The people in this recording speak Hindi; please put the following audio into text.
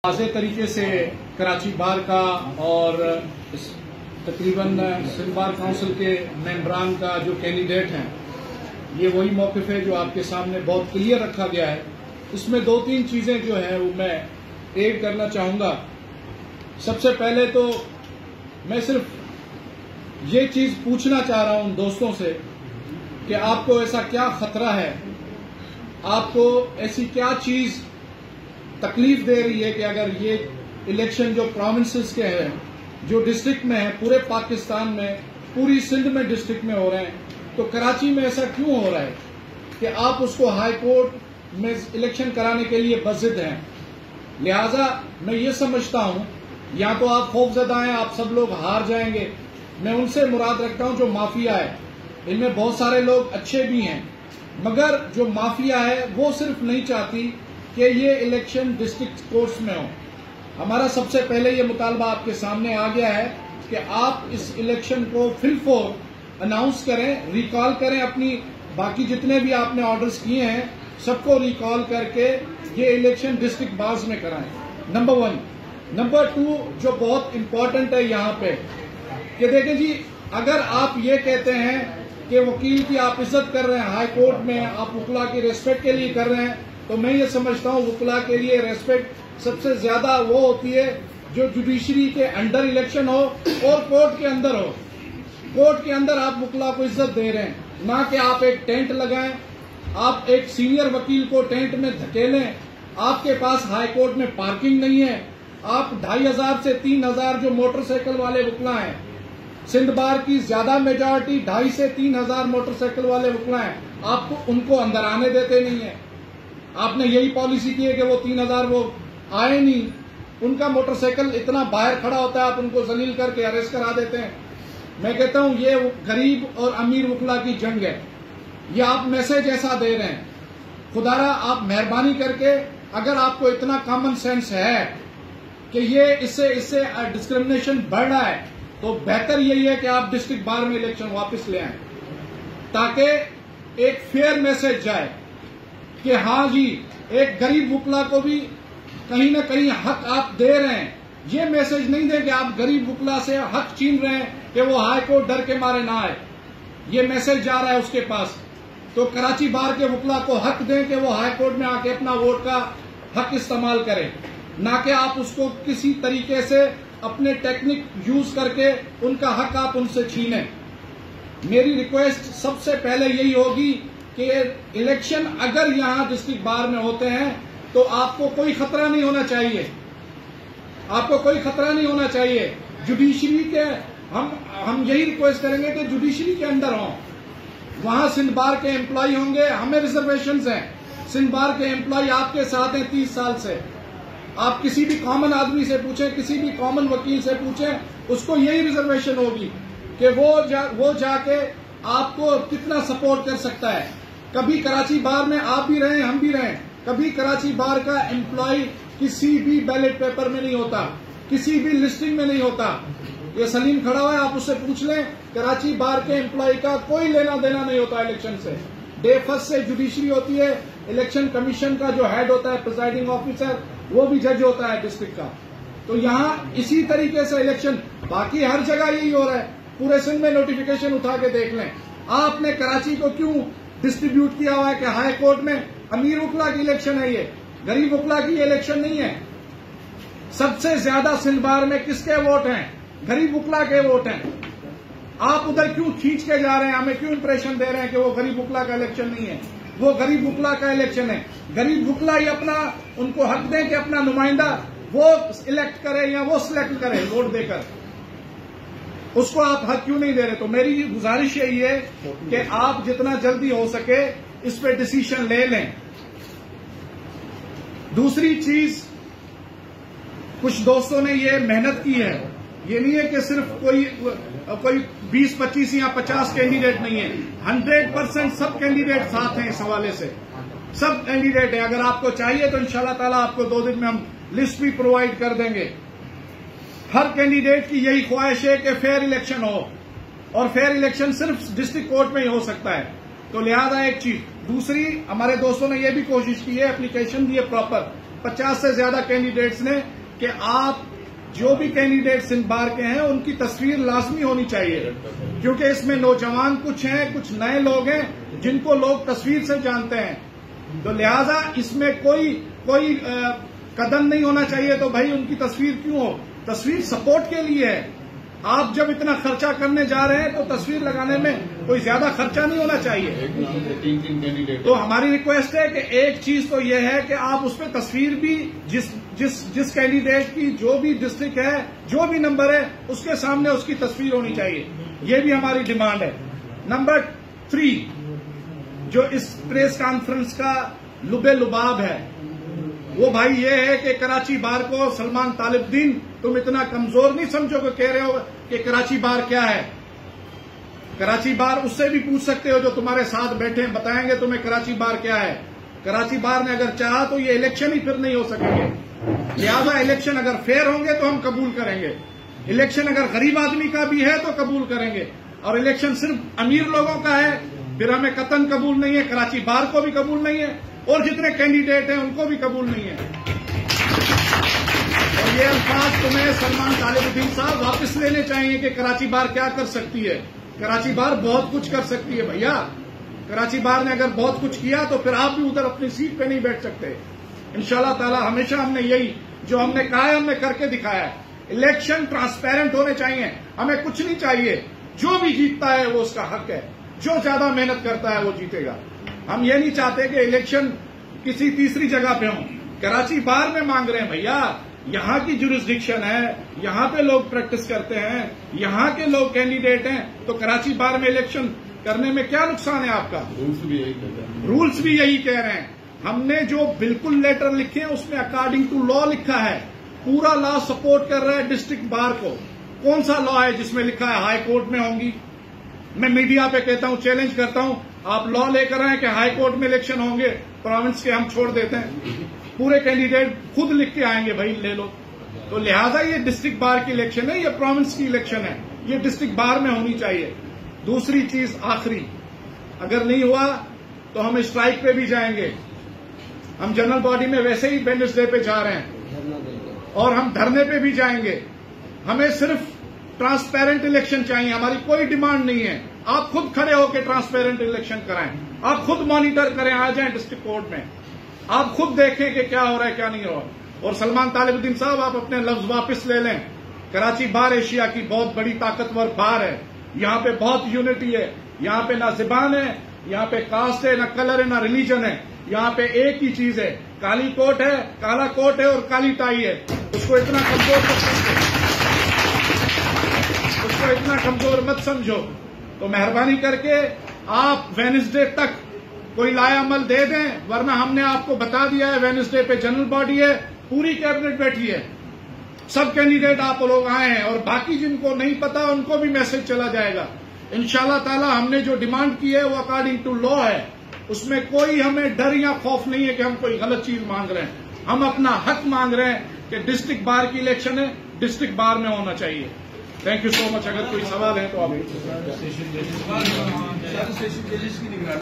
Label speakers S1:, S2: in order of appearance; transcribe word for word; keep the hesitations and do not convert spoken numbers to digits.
S1: वाज़े तरीके से कराची बार का और तकरीबन सिंध बार काउंसिल के मेंबरान का जो कैंडिडेट हैं, ये वही मौक़िफ़ है जो आपके सामने बहुत क्लियर रखा गया है। इसमें दो तीन चीज़ें जो हैं वो मैं ऐड करना चाहूँगा। सबसे पहले तो मैं सिर्फ ये चीज़ पूछना चाह रहा हूँ उन दोस्तों से कि आपको ऐसा क्या ख़तरा है, आपको ऐसी क्या चीज़ तकलीफ दे रही है कि अगर ये इलेक्शन जो प्रोविंसेस के हैं, जो डिस्ट्रिक्ट में है, पूरे पाकिस्तान में, पूरी सिंध में डिस्ट्रिक्ट में हो रहे हैं, तो कराची में ऐसा क्यों हो रहा है कि आप उसको हाई कोर्ट में इलेक्शन कराने के लिए बज़िद हैं। लिहाजा मैं ये समझता हूँ, या तो आप खौफजदा हैं, आप सब लोग हार जाएंगे। मैं उनसे मुराद रखता हूँ जो माफिया है, इनमें बहुत सारे लोग अच्छे भी हैं, मगर जो माफिया है वो सिर्फ नहीं चाहती कि ये इलेक्शन डिस्ट्रिक्ट कोर्ट्स में हो। हमारा सबसे पहले ये मुतालबा आपके सामने आ गया है कि आप इस इलेक्शन को फिलफोर अनाउंस करें, रिकॉल करें, अपनी बाकी जितने भी आपने ऑर्डर्स किए हैं सबको रिकॉल करके ये इलेक्शन डिस्ट्रिक्ट बार्स में कराएं। Number one. नंबर टू जो बहुत इम्पोर्टेंट है यहाँ पे कि देखें जी, अगर आप ये कहते हैं कि वकील की आप इज्जत कर रहे हैं हाई कोर्ट में, आप वकला की रेस्पेक्ट के लिए कर रहे हैं, तो मैं ये समझता हूँ वकला के लिए रेस्पेक्ट सबसे ज्यादा वो होती है जो जुडिशरी के अंडर इलेक्शन हो और कोर्ट के अंदर हो। कोर्ट के अंदर आप वकला को इज्जत दे रहे हैं, ना कि आप एक टेंट लगाएं, आप एक सीनियर वकील को टेंट में धकेलें। आपके पास हाई कोर्ट में पार्किंग नहीं है, आप ढाई हजार से तीन हजार जो मोटरसाइकिल वाले वकला हैं, सिंध बार की ज्यादा मेजॉरिटी ढाई से तीन हजार मोटरसाइकिल वाले वकला हैं, आपको उनको अंदर आने देते नहीं है। आपने यही पॉलिसी की है कि वो तीन हजार वो आए नहीं, उनका मोटरसाइकिल इतना बाहर खड़ा होता है, आप उनको जलील करके अरेस्ट करा देते हैं। मैं कहता हूं ये गरीब और अमीर वकला की जंग है, ये आप मैसेज ऐसा दे रहे हैं। खुदारा आप मेहरबानी करके, अगर आपको इतना कॉमन सेंस है कि ये इससे इससे डिस्क्रिमिनेशन बढ़ रहा है, तो बेहतर यही है कि आप डिस्ट्रिक्ट बार में इलेक्शन वापस ले आए, ताकि एक फेयर मैसेज जाए कि हाँ जी, एक गरीब वकला को भी कहीं ना कहीं हक आप दे रहे हैं। ये मैसेज नहीं दें कि आप गरीब वकला से हक छीन रहे हैं कि वो हाई कोर्ट डर के मारे ना आए। ये मैसेज जा रहा है उसके पास। तो कराची बार के वकला को हक दें कि वो हाई कोर्ट में आके अपना वोट का हक इस्तेमाल करें, ना कि आप उसको किसी तरीके से अपने टेक्निक यूज करके उनका हक आप उनसे छीनें। मेरी रिक्वेस्ट सबसे पहले यही होगी कि इलेक्शन अगर यहाँ डिस्ट्रिक्ट बार में होते हैं तो आपको कोई खतरा नहीं होना चाहिए, आपको कोई खतरा नहीं होना चाहिए। जुडिशरी के हम हम यही रिक्वेस्ट करेंगे कि जुडिशरी के अंदर हों, वहां सिंध बार के एम्प्लॉय होंगे। हमें रिजर्वेशंस हैं, सिंध बार के एम्प्लॉय आपके साथ हैं तीस साल से। आप किसी भी कॉमन आदमी से पूछें, किसी भी कॉमन वकील से पूछें, उसको यही रिजर्वेशन होगी कि वो जा, वो जाके आपको कितना सपोर्ट कर सकता है। कभी कराची बार में आप भी रहे, हम भी रहे, कभी कराची बार का एम्प्लॉय किसी भी बैलेट पेपर में नहीं होता, किसी भी लिस्टिंग में नहीं होता। ये सलीम खड़ा हुआ है, आप उससे पूछ लें, कराची बार के एम्प्लॉय का कोई लेना देना नहीं होता इलेक्शन से। डे फर्स्ट से जुडिशरी होती है, इलेक्शन कमीशन का जो हेड होता है प्रिजाइडिंग ऑफिसर, वो भी जज होता है डिस्ट्रिक्ट का। तो यहाँ इसी तरीके से इलेक्शन, बाकी हर जगह यही हो रहा है। पूरे सिंध में नोटिफिकेशन उठा के देख लें। आपने कराची को क्यों डिस्ट्रीब्यूट किया हुआ है कि हाई कोर्ट में अमीर वकला की इलेक्शन है, ये गरीब वकला की इलेक्शन नहीं है। सबसे ज्यादा सिंध बार में किसके वोट हैं? गरीब वकला के वोट हैं। आप उधर क्यों खींच के जा रहे हैं? हमें क्यों इंप्रेशन दे रहे हैं कि वो गरीब वकला का इलेक्शन नहीं है? वो गरीब वकला का इलेक्शन है। गरीब वकला ही अपना, उनको हक दें कि अपना नुमाइंदा वो इलेक्ट करे या वो सिलेक्ट करे वोट देकर। उसको आप हक क्यों नहीं दे रहे? तो मेरी गुजारिश यही है कि आप जितना जल्दी हो सके इस पे डिसीजन ले लें। दूसरी चीज, कुछ दोस्तों ने ये मेहनत की है, ये नहीं है कि सिर्फ कोई कोई बीस पच्चीस या पचास कैंडिडेट नहीं है, हंड्रेड परसेंट सब कैंडिडेट साथ हैं इस हवाले से, सब कैंडिडेट है। अगर आपको चाहिए तो इंशाल्लाह ताला आपको दो दिन में हम लिस्ट भी प्रोवाइड कर देंगे। हर कैंडिडेट की यही ख्वाहिश है कि फेयर इलेक्शन हो, और फेयर इलेक्शन सिर्फ डिस्ट्रिक्ट कोर्ट में ही हो सकता है। तो लिहाजा एक चीज। दूसरी, हमारे दोस्तों ने यह भी कोशिश की है, एप्लीकेशन दी है प्रॉपर पचास से ज्यादा कैंडिडेट्स ने कि आप जो भी कैंडिडेट सिंध बार के हैं उनकी तस्वीर लाजमी होनी चाहिए, क्योंकि इसमें नौजवान कुछ हैं, कुछ नए लोग हैं जिनको लोग तस्वीर से जानते हैं। तो लिहाजा इसमें कोई कोई आ, कदम नहीं होना चाहिए। तो भाई उनकी तस्वीर क्यों हो? तस्वीर सपोर्ट के लिए है। आप जब इतना खर्चा करने जा रहे हैं तो तस्वीर लगाने में कोई ज्यादा खर्चा नहीं होना चाहिए।
S2: तीन तीन कैंडिडेट
S1: तो हमारी रिक्वेस्ट है कि एक चीज तो यह है कि आप उस पर तस्वीर भी जिस जिस जिस कैंडिडेट की जो भी डिस्ट्रिक्ट है, जो भी नंबर है, उसके सामने उसकी तस्वीर होनी चाहिए। ये भी हमारी डिमांड है। नंबर थ्री, जो इस प्रेस कॉन्फ्रेंस का लुबे लुबाब है, वो भाई ये है कि कराची बार को सलमान तालिबुद्दीन तुम इतना कमजोर नहीं समझो कि कह रहे हो कि कराची बार क्या है। कराची बार उससे भी पूछ सकते हो जो तुम्हारे साथ बैठे हैं, बताएंगे तुम्हें कराची बार क्या है। कराची बार ने अगर चाहा तो ये इलेक्शन ही फिर नहीं हो सकेंगे। लिहाजा इलेक्शन अगर फेयर होंगे तो हम कबूल करेंगे, इलेक्शन अगर गरीब आदमी का भी है तो कबूल करेंगे, और इलेक्शन सिर्फ अमीर लोगों का है फिर हमें कतन कबूल नहीं है, कराची बार को भी कबूल नहीं है, और जितने कैंडिडेट हैं उनको भी कबूल नहीं है। और ये अल्फाज तुम्हें सलमान तालिबुद्दीन साहब वापस लेने चाहिए कि कराची बार क्या कर सकती है। कराची बार बहुत कुछ कर सकती है भैया। कराची बार ने अगर बहुत कुछ किया तो फिर आप भी उधर अपनी सीट पे नहीं बैठ सकते। इंशाल्लाह ताला हमेशा हमने यही जो हमने कहा है हमने करके दिखाया है। इलेक्शन ट्रांसपेरेंट होने चाहिए, हमें कुछ नहीं चाहिए। जो भी जीतता है वो उसका हक है, जो ज्यादा मेहनत करता है वो जीतेगा। हम ये नहीं चाहते कि इलेक्शन किसी तीसरी जगह पे हो। कराची बार में मांग रहे हैं भैया, यहाँ की जुरिस्डिक्शन है, यहाँ पे लोग प्रैक्टिस करते हैं, यहाँ के लोग कैंडिडेट हैं, तो कराची बार में इलेक्शन करने में क्या नुकसान है आपका?
S2: रूल्स भी यही कहते हैं।
S1: रूल्स भी यही कह रहे हैं। हमने जो बिल्कुल लेटर लिखे हैं उसमें अकॉर्डिंग टू लॉ लिखा है, पूरा लॉ सपोर्ट कर रहा है डिस्ट्रिक्ट बार को। कौन सा लॉ है जिसमें लिखा है हाई कोर्ट में होंगी? मैं मीडिया पे कहता हूं, चैलेंज करता हूं, आप लॉ लेकर आए कि हाई कोर्ट में इलेक्शन होंगे, प्रोविंस के हम छोड़ देते हैं। पूरे कैंडिडेट खुद लिख के आएंगे भाई ले लो। तो लिहाजा ये डिस्ट्रिक्ट बार की इलेक्शन है, ये प्रोविंस की इलेक्शन है, ये डिस्ट्रिक्ट बार में होनी चाहिए। दूसरी चीज आखिरी, अगर नहीं हुआ तो हम स्ट्राइक पे भी जाएंगे। हम जनरल बॉडी में वैसे ही वेडनेसडे पे जा रहे हैं और हम धरने पे भी जाएंगे। हमें सिर्फ ट्रांसपेरेंट इलेक्शन चाहिए, हमारी कोई डिमांड नहीं है। आप खुद खड़े होकर ट्रांसपेरेंट इलेक्शन कराएं, आप खुद मॉनिटर करें, आ जाएं डिस्ट्रिक्ट कोर्ट में, आप खुद देखें कि क्या हो रहा है क्या नहीं हो रहा। और सलमान तालिबुद्दीन साहब आप अपने लफ्ज वापस ले लें। कराची बार एशिया की बहुत बड़ी ताकतवर बार है, यहाँ पे बहुत यूनिटी है, यहाँ पे ना ज़बान है, यहाँ पे कास्ट है, ना कलर है, ना रिलीजन है, यहाँ पे एक ही चीज है, काली कोट है, काला कोट है और काली टाई है। उसको इतना कमजोर मत समझो, उसको इतना कमजोर मत समझो। तो मेहरबानी करके आप वेडनेसडे तक कोई लायामल दे दें, वरना हमने आपको बता दिया है वेडनेसडे पे जनरल बॉडी है, पूरी कैबिनेट बैठी है, सब कैंडिडेट आप लोग आए हैं, और बाकी जिनको नहीं पता उनको भी मैसेज चला जाएगा। इंशाल्लाह ताला हमने जो डिमांड की है वो अकॉर्डिंग टू लॉ है, उसमें कोई हमें डर या खौफ नहीं है कि हम कोई गलत चीज मांग रहे हैं। हम अपना हक मांग रहे हैं कि डिस्ट्रिक्ट बार की इलेक्शन है, डिस्ट्रिक्ट बार में होना चाहिए। Thank you so much. अगर कोई सवाल है तो आप